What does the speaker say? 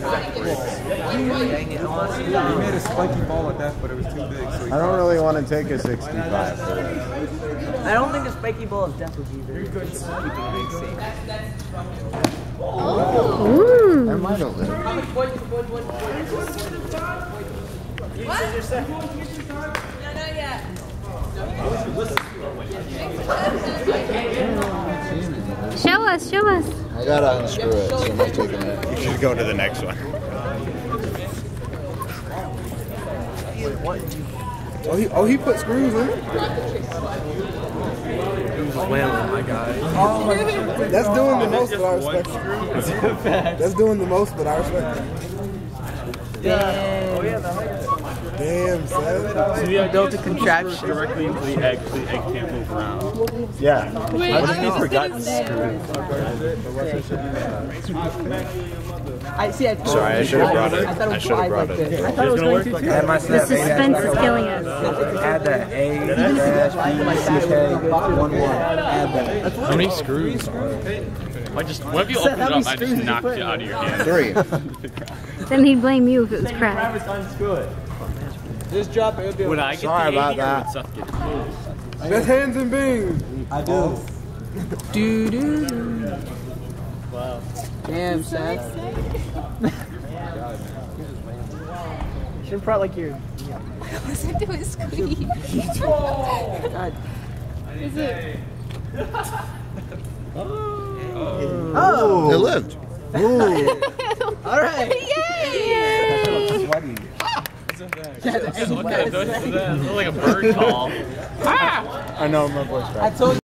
Dang it, I want to see that. He made a spiky ball at that, but it was too big. So I don't really want to take a 65 for this. I don't think a spiky ball is death with either. Keeping it safe. I might have lived. What? No, not yet. Show us, show us. I gotta unscrew it, so I'm not taking it. You should go to the next one. Oh, he put screws in it? He was wailing, my guy. That's doing the most, but I respect it. That's doing the most, but I respect it. Yeah. Oh, yeah, Damn, Seth. So we built a contraption directly into the egg so the egg can't move around. Yeah. Wait, What if you forgot to Sorry, I should have brought it. I thought it I was should have live brought like it. this. I thought it was going to too. The suspense is killing us. Add that A-C-K-11. Add that. How many screws? Whenever you open it up, I just knocked it out of your hand. 3. Then he'd blame you if it was cracked. Just drop it. Would I get Sorry the about 80 or that. would Seth get it? Best hands and beans. I do. Do. Wow. Damn, Seth. Should have brought like your. Listen to his squeak. God. Is it? Oh! It lived. All right. Yay! Sweaty. Look at that. That's like a bird call. I know my voice back. I told you.